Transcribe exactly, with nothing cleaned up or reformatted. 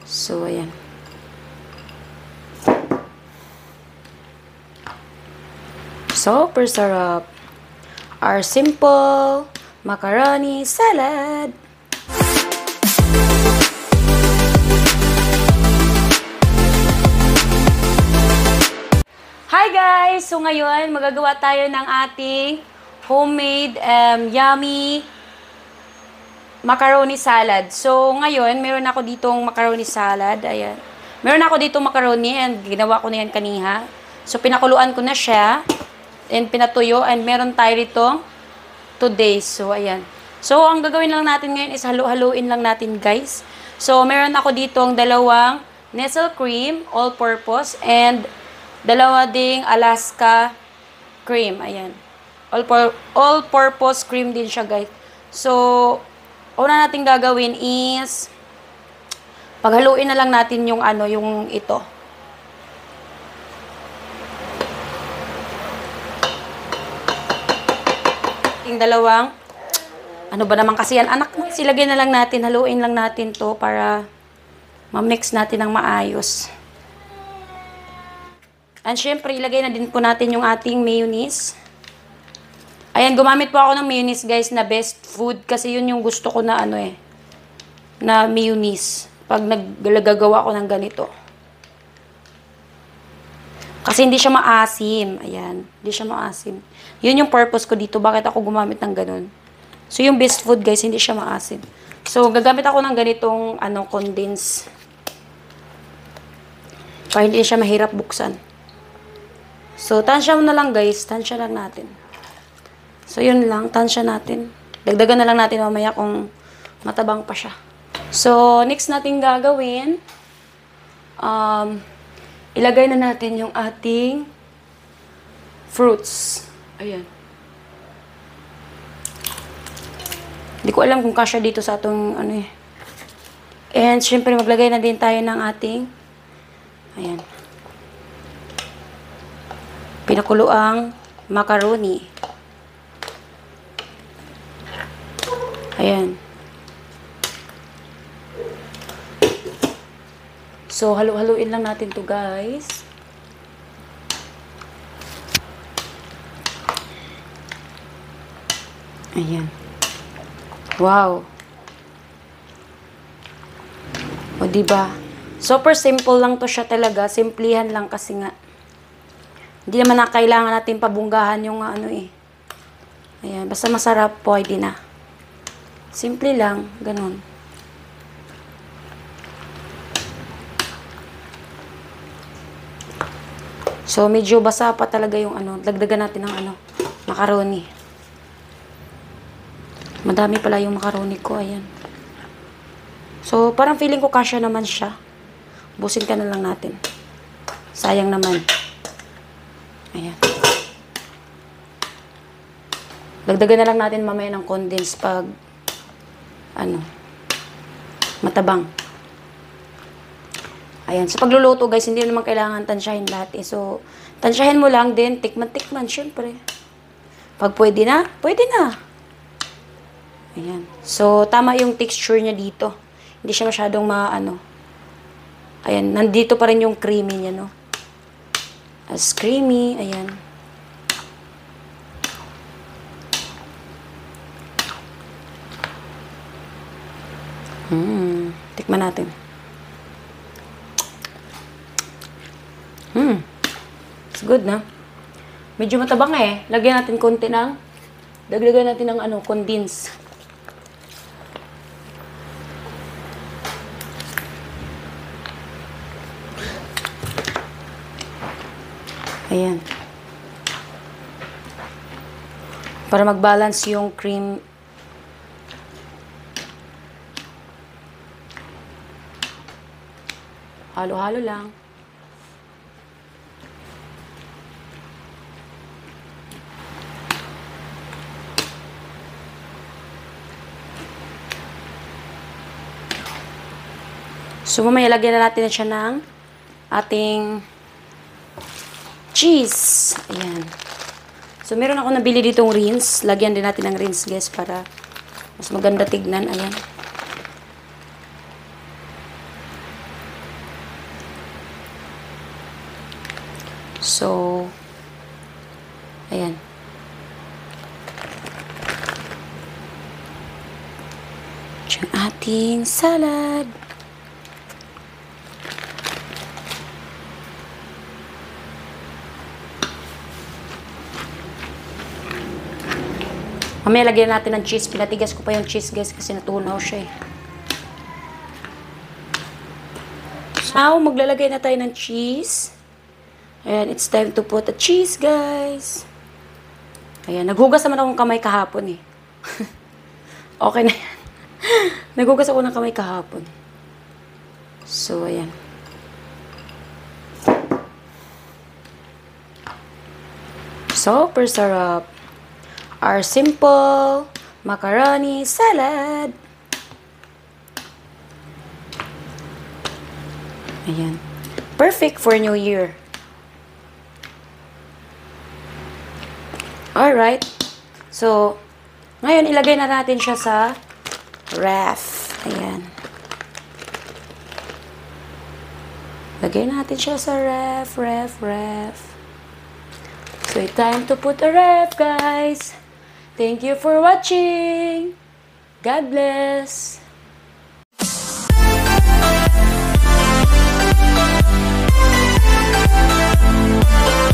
So, ayan. Super sarap. Our simple macaroni salad. Hi guys! So ngayon, magagawa tayo ng ating homemade um, yummy macaroni salad. So ngayon, meron ako ditong macaroni salad. Ayan. Meron ako ditong macaroni and ginawa ko na yan kaniha. So pinakuluan ko na siya and pinatuyo and meron tayo ditong two days. So ayan. So ang gagawin lang natin ngayon is halu-haluin lang natin guys. So meron ako ditong dalawang Nestle cream, all-purpose, and dalawa ding Alaska cream. Ayan. All-purpose cream din siya, guys. So, una natin gagawin is paghaluin na lang natin yung ano, yung ito. Yung dalawang ano ba naman kasi yan, anak mo, silagay na lang natin, haluin lang natin to para ma-mix natin ng maayos. And syempre, ilagay na din po natin yung ating mayonnaise. Ayan, gumamit po ako ng mayonnaise guys na best food kasi yun yung gusto ko na ano eh, na mayonnaise pag naggagawa ko ng ganito. Kasi hindi siya maasim. Ayan, hindi siya maasim. Yun yung purpose ko dito, bakit ako gumamit ng ganun. So yung best food guys, hindi siya maasim. So gagamit ako ng ganitong ano, condense. Para hindi siya mahirap buksan. So, tansya mo na lang guys. Tansya lang natin. So, yun lang. Tansya natin. Dagdagan na lang natin mamaya kung matabang pa siya. So, next natin gagawin, um, ilagay na natin yung ating fruits. Ayan. Hindi ko alam kung kasya dito sa atong ano eh. And, syempre, maglagay na din tayo ng ating ayan. Pinakuluang macaroni. Ayan. So, halu-haluin lang natin to guys. Ayan. Wow. O, diba? Super simple lang to siya talaga. Simplihan lang kasi nga. Hindi naman na kailangan natin pabunggahan yung ano eh. Ayan. Basta masarap, pwede na. Simple lang. Ganun. So, medyo basa pa talaga yung ano. Dagdagan natin ng ano. Macaroni. Madami pala yung macaroni ko. Ayan. So, parang feeling ko kasya naman siya. Busin ka na lang natin. Sayang naman. Ayan. Dagdagan na lang natin mamaya ng condense pag ano, matabang. Ayan. Sa pagluluto guys, hindi naman kailangan tansyahin lahat eh. So, tansyahin mo lang din. Tikman-tikman, syempre. Pag pwede na, pwede na. Ayan. So, tama yung texture niya dito. Hindi siya masyadong maano. Ayan, nandito pa rin yung creamy niya, no? As creamy, ayan. Hmm, tikman natin. Hmm, it's good, na? Medyo matabang eh. Lagyan natin konti ng, dagdagan natin ng ano, condense. Ayan. Para mag-balance yung cream. Halo-halo lang. So, mamaya lagyan na natin siya ng ating cheese. Ayan. So, meron ako nabili ditong rinse. Lagyan din natin ng rinse, guys, para mas maganda tignan. Ayan. So, ayan. Yung ating salad. Mamaya lagyan natin ng cheese. Pinatigas ko pa yung cheese, guys, kasi natunaw siya eh. Now, maglalagay na tayo ng cheese. Ayan, it's time to put the cheese, guys. Ayan, naghugas naman akong kamay kahapon eh. Okay na yan. Naghugas ako ng kamay kahapon. So, ayan. Super sarap. Our simple macaroni salad. Ayan. Perfect for New Year. Alright. So, ngayon ilagay na natin siya sa ref. Ayan. Lagay natin siya sa ref, ref, ref. So, it's time to put a ref, guys. Thank you for watching. God bless. We'll be right back.